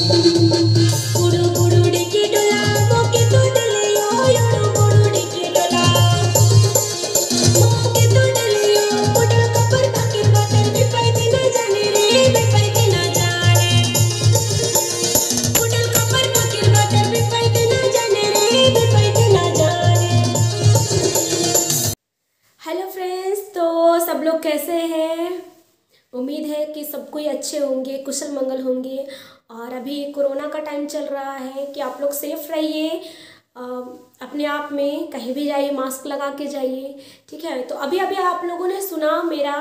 कुडू कुडू dickey डोला मोके तो डलियो योडू कुडू डिकी डोला मोके तो डलियो कुडल कपर ताकिर बातर बिपाई ना जाने रे बिपाई ना जाने कुडल कपर ताकिर बातर बिपाई ना जाने रे बिपाई ना जाने। हेलो फ्रेंड्स, तो सब लोग कैसे हैं? उम्मीद है कि सब कोई अच्छे होंगे, कुशल मंगल होंगे। और अभी कोरोना का टाइम चल रहा है कि आप लोग सेफ रहिए, अपने आप में कहीं भी जाइए मास्क लगा के जाइए, ठीक है। तो अभी अभी आप लोगों ने सुना मेरा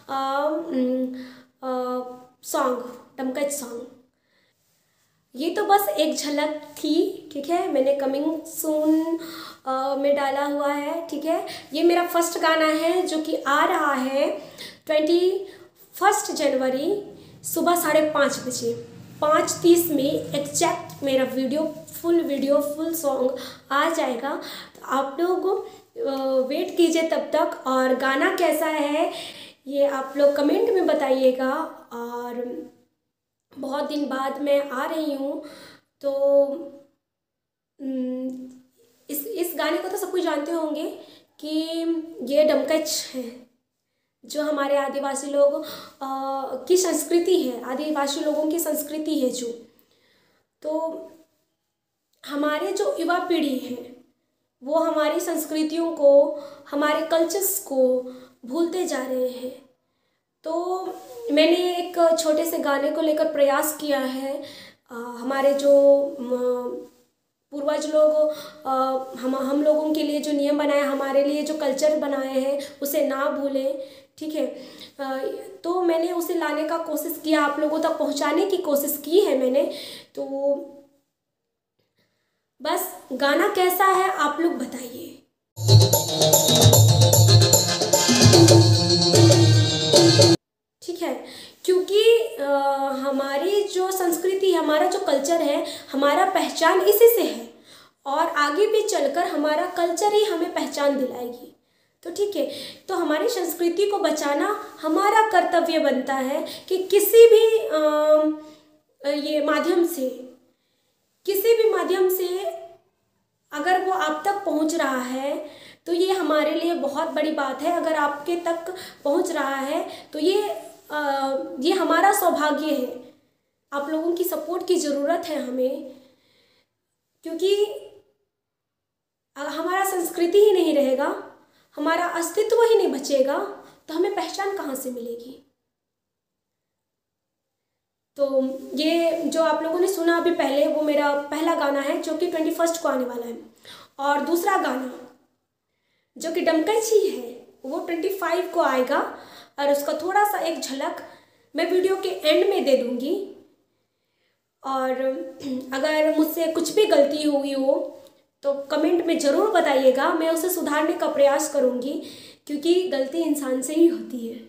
सॉन्ग, डमकच सॉन्ग। ये तो बस एक झलक थी, ठीक है। मैंने कमिंग सून में डाला हुआ है, ठीक है। ये मेरा फर्स्ट गाना है जो कि आ रहा है 21 जनवरी सुबह 5:30 बजे, 5:30 में एग्जैक्ट मेरा वीडियो फुल सॉन्ग आ जाएगा। तो आप लोग वेट कीजिए तब तक। और गाना कैसा है ये आप लोग कमेंट में बताइएगा। और बहुत दिन बाद मैं आ रही हूँ, तो इस गाने को तो सब कुछ जानते होंगे कि ये डमकच है, जो हमारे आदिवासी लोग की संस्कृति है, आदिवासी लोगों की संस्कृति है जो। तो हमारे जो युवा पीढ़ी है वो हमारी संस्कृतियों को, हमारे कल्चर्स को भूलते जा रहे हैं। तो मैंने एक छोटे से गाने को लेकर प्रयास किया है। हमारे जो पूर्वज लोग हम लोगों के लिए जो नियम बनाए, हमारे लिए जो कल्चर बनाए हैं, उसे ना भूलें, ठीक है। तो मैंने उसे लाने का कोशिश किया, आप लोगों तक पहुंचाने की कोशिश की है मैंने। तो बस गाना कैसा है आप लोग बताइए। ठीक है, क्योंकि हमारी जो संस्कृति, हमारा जो कल्चर है, हमारा पहचान इसी से है। और आगे भी चलकर हमारा कल्चर ही हमें पहचान दिलाएगी। तो ठीक है, तो हमारी संस्कृति को बचाना हमारा कर्तव्य बनता है कि किसी भी माध्यम से अगर वो आप तक पहुंच रहा है तो ये हमारे लिए बहुत बड़ी बात है। अगर आपके तक पहुंच रहा है तो ये हमारा सौभाग्य है। आप लोगों की सपोर्ट की ज़रूरत है हमें, क्योंकि हमारा संस्कृति ही नहीं रहेगा, हमारा अस्तित्व ही नहीं बचेगा, तो हमें पहचान कहाँ से मिलेगी। तो ये जो आप लोगों ने सुना अभी पहले, वो मेरा पहला गाना है जो कि 21 को आने वाला है। और दूसरा गाना जो कि डमकच ही है वो 25 को आएगा। और उसका थोड़ा सा एक झलक मैं वीडियो के एंड में दे दूँगी। और अगर मुझसे कुछ भी गलती हुई हो तो कमेंट में ज़रूर बताइएगा, मैं उसे सुधारने का प्रयास करूँगी, क्योंकि गलती इंसान से ही होती है।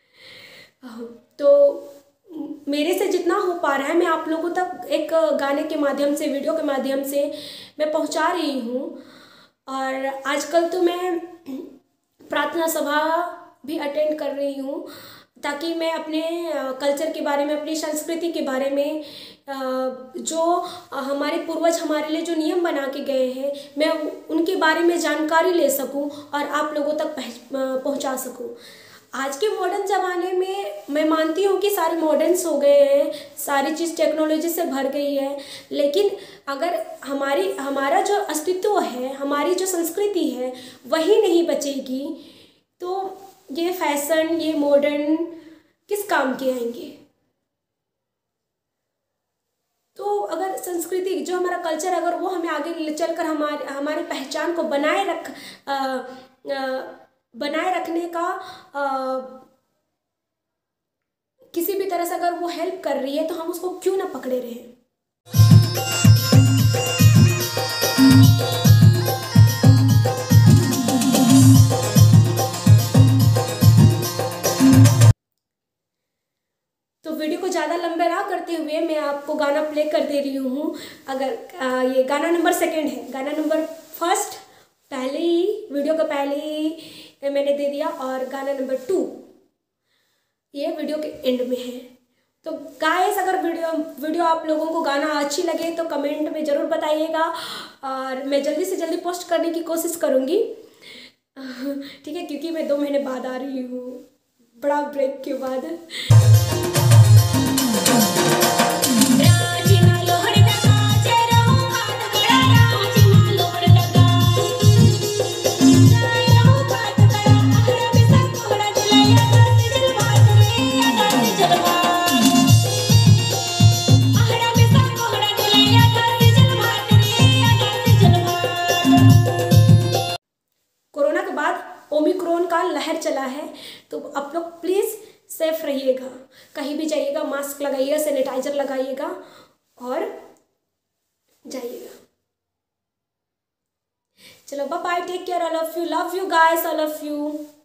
तो मेरे से जितना हो पा रहा है मैं आप लोगों तक एक गाने के माध्यम से, वीडियो के माध्यम से मैं पहुंचा रही हूं। और आजकल तो मैं प्रार्थना सभा भी अटेंड कर रही हूं, ताकि मैं अपने कल्चर के बारे में, अपनी संस्कृति के बारे में, जो हमारे पूर्वज हमारे लिए जो नियम बना के गए हैं, मैं उनके बारे में जानकारी ले सकूं और आप लोगों तक पहुंचा सकूं। आज के मॉडर्न ज़माने में मैं मानती हूँ कि सारे मॉडर्न्स हो गए हैं, सारी चीज़ टेक्नोलॉजी से भर गई है, लेकिन अगर हमारा जो अस्तित्व है, हमारी जो संस्कृति है, वही नहीं बचेगी तो ये फैशन, ये मॉडर्न किस काम के आएंगे। तो अगर संस्कृति, जो हमारा कल्चर, अगर वो हमें आगे चलकर हमारी पहचान को बनाए रखने का किसी भी तरह से अगर वो हेल्प कर रही है, तो हम उसको क्यों ना पकड़े रहें। तो वीडियो को ज़्यादा लंबा ना करते हुए मैं आपको गाना प्ले कर दे रही हूँ। अगर ये गाना नंबर 2 है, गाना नंबर 1 पहले ही, वीडियो का पहले ही मैंने दे दिया, और गाना नंबर 2 ये वीडियो के एंड में है। तो गाइस, अगर वीडियो आप लोगों को गाना अच्छी लगे तो कमेंट में ज़रूर बताइएगा, और मैं जल्दी से जल्दी पोस्ट करने की कोशिश करूँगी। ठीक है, क्योंकि मैं 2 महीने बाद आ रही हूँ, बड़ा ब्रेक के बाद। कोरोना के बाद ओमिक्रॉन का लहर चला है, तो आप लोग प्लीज़ सेफ रहिएगा, कहीं भी जाइएगा मास्क लगाइएगा, सैनिटाइजर लगाइएगा और जाइएगा। चलो bye bye, take care, all of you, love you guys, all of you.